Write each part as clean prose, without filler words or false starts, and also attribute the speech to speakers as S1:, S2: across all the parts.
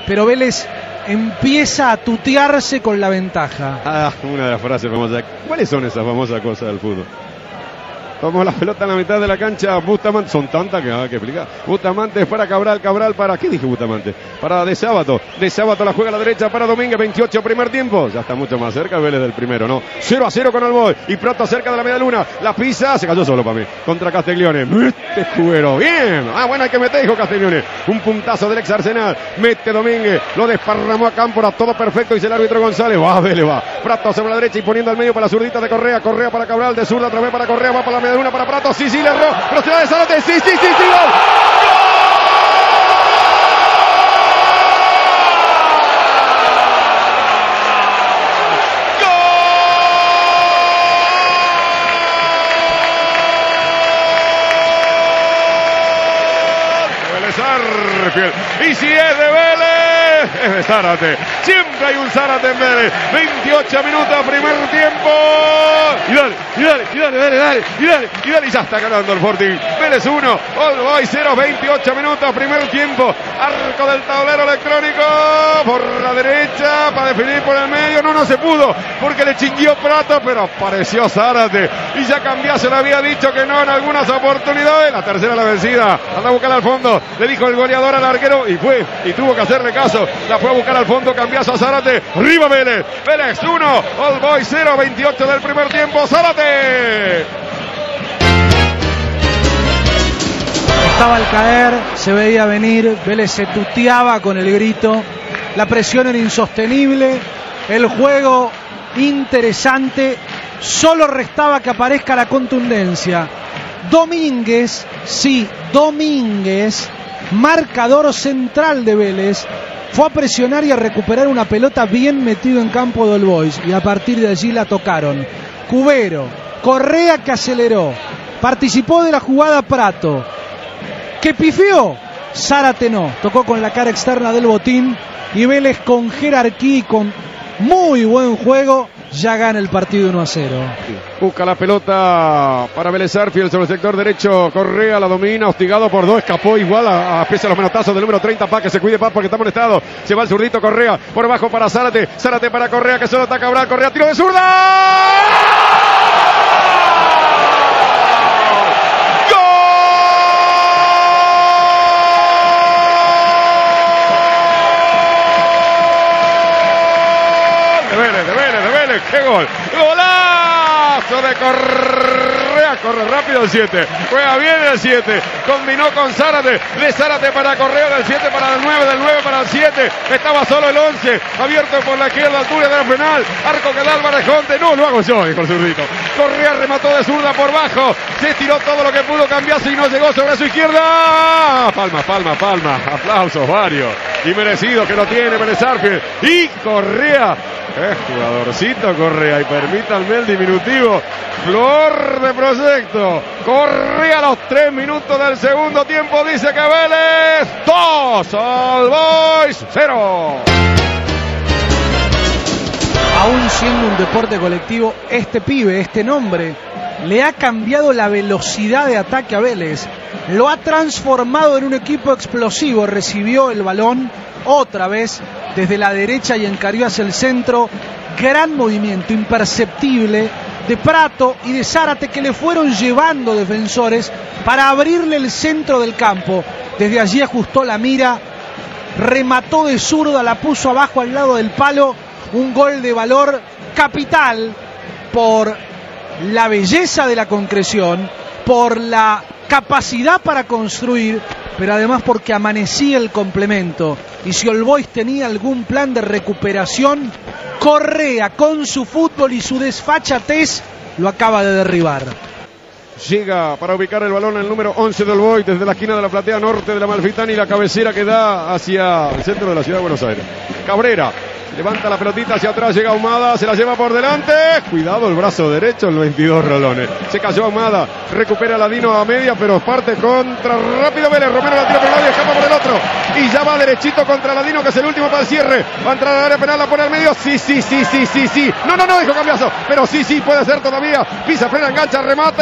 S1: pero Vélez empieza a tutearse con la ventaja.
S2: Una de las frases famosas. ¿Cuáles son esas famosas cosas del fútbol? Como la pelota en la mitad de la cancha, Bustamante, son tantas que hay que explicar. Bustamante para Cabral, Cabral para, ¿qué dije Bustamante? Para De Sábato la juega a la derecha para Domínguez, 28 primer tiempo, ya está mucho más cerca el Vélez del primero, ¿no? 0-0 con Alboy, y Prato cerca de la media luna, la pisa, se cayó solo para mí, contra Castiglione, mete Cubero, bien, bueno, hay que meter, dijo Castiglione, un puntazo del ex Arsenal, mete Domínguez, lo desparramó a Cámpora, todo perfecto, dice el árbitro González, va, Vélez va, Prato sobre la derecha y poniendo al medio para la zurdita de Correa, Correa para Cabral, de zurda otra vez para Correa, va para la media luna para Prato, sí, le erró, pero se va de Zárate, sí, gol. Y si es de Vélez, es de Zárate. Siempre hay un Zárate en Vélez. 28 minutos, primer tiempo. Y dale. Y ya está ganando el Sporting. Vélez 1, All Boys 0, 28 minutos, primer tiempo. Arco del tablero electrónico. Por la derecha, para definir por el medio. No se pudo, porque le chinguió Prato, pero apareció Zárate. Y ya Cambiaso le había dicho que no en algunas oportunidades. La tercera la vencida. Anda a buscar al fondo. Le dijo el goleador al arquero y fue, y tuvo que hacerle caso. La fue a buscar al fondo, Cambiaso a Zárate. Arriba Vélez. Vélez 1, All Boys 0, 28 del primer tiempo. Zárate.
S1: Estaba al caer, se veía venir, Vélez se tuteaba con el grito. La presión era insostenible, el juego interesante, solo restaba que aparezca la contundencia. Domínguez, marcador central de Vélez, fue a presionar y a recuperar una pelota bien metido en campo de All Boys, y a partir de allí la tocaron. Cubero, Correa que aceleró, participó de la jugada Prato, que pifió, Zárate no, tocó con la cara externa del botín, y Vélez con jerarquía y con muy buen juego ya gana el partido 1-0.
S2: Busca la pelota para Vélez Sarsfield sobre el sector derecho. Correa la domina, hostigado por dos, escapó igual a pese a los menotazos del número 30. Paz, que se cuide Paz porque está molestado. Se va el zurdito Correa, por abajo para Zárate. Zárate para Correa, que solo está Cabral. Correa, tiro de zurda. ¡Qué gol! ¡Golazo de Correa! Corre rápido el 7. Juega bien el 7. Combinó con Zárate. De Zárate para Correa. Del 7 para el 9. Del 9 para el 7. Estaba solo el 11. Abierto por la izquierda, altura de la penal. Arco que da Álvarez Conte. No, lo hago yo, dijo el zurdito. Correa remató de zurda por bajo. Se tiró todo lo que pudo Cambiaso y no llegó sobre su izquierda. Palma. Aplausos varios. Y merecido que lo tiene Vélez Sarsfield. Y Correa. Jugadorcito Correa, y permítanme el diminutivo, flor de proyecto. Correa a los 3 minutos del segundo tiempo, dice que Vélez 2, All Boys 0.
S1: Aún siendo un deporte colectivo, este pibe, este nombre, le ha cambiado la velocidad de ataque a Vélez. Lo ha transformado en un equipo explosivo. Recibió el balón otra vez desde la derecha y encarió hacia el centro. Gran movimiento, imperceptible, de Prato y de Zárate, que le fueron llevando defensores para abrirle el centro del campo. Desde allí ajustó la mira, remató de zurda, la puso abajo al lado del palo. Un gol de valor capital por la belleza de la concreción, por la capacidad para construir, pero además porque amanecía el complemento. Y si All Boys tenía algún plan de recuperación, Correa, con su fútbol y su desfachatez, lo acaba de derribar.
S2: Llega para ubicar el balón el número 11 del All Boys desde la esquina de la platea norte de la Amalfitani, y la cabecera que da hacia el centro de la ciudad de Buenos Aires. Cabrera levanta la pelotita hacia atrás, llega Ahumada, se la lleva por delante. Cuidado el brazo derecho, el 22 Rolones. Se cayó Ahumada, recupera Ladino a media, pero parte contra rápido Vélez. Romero la tira por el lado y escapa por el otro. Y ya va derechito contra Ladino, que es el último para el cierre. Va a entrar a la área penal, la pone al medio. Sí. No, dijo Cambiaso. Pero sí, puede ser todavía. Pisa, frena, engancha, remate.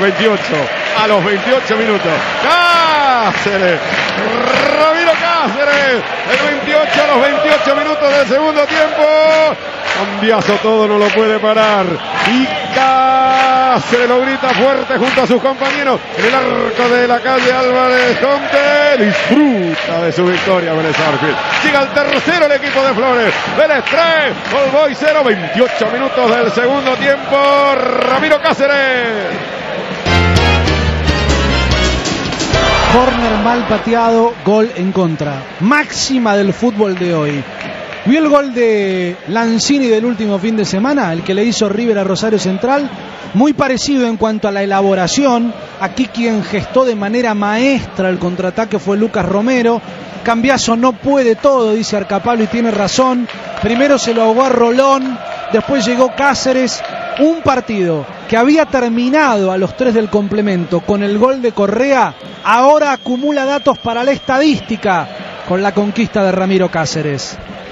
S2: 28. A los 28 minutos. Cáceres. Ramiro Cáceres. El 28 a los 28 minutos del segundo tiempo. Cambiazo todo, no lo puede parar. Y Cáceres lo grita fuerte junto a sus compañeros en el arco de la calle Álvarez Conte. Disfruta de su victoria Vélez Sarsfield. Llega al tercero el equipo de Flores. Vélez 3, All Boys 0. 28 minutos del segundo tiempo. Ramiro Cáceres.
S1: Corner mal pateado, gol en contra. Máxima del fútbol de hoy. ¿Vio el gol de Lanzini del último fin de semana? El que le hizo River a Rosario Central. Muy parecido en cuanto a la elaboración. Aquí quien gestó de manera maestra el contraataque fue Lucas Romero. Cambiazo no puede todo, dice Arcapalo, y tiene razón. Primero se lo ahogó a Rolón, después llegó Cáceres. Un partido que había terminado a los 3 del complemento con el gol de Correa, ahora acumula datos para la estadística con la conquista de Ramiro Cáceres.